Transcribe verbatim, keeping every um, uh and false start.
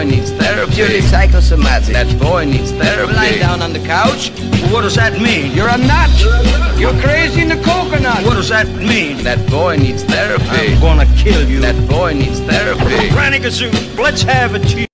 boy needs therapy. Purely psychosomatic. That boy needs therapy. Lying down on the couch. What does that mean? You're a nut. You're crazy in the coconut. What does that mean? That boy needs therapy. I'm gonna kill you. That boy needs therapy. Granny Gazoo, let's have a tea.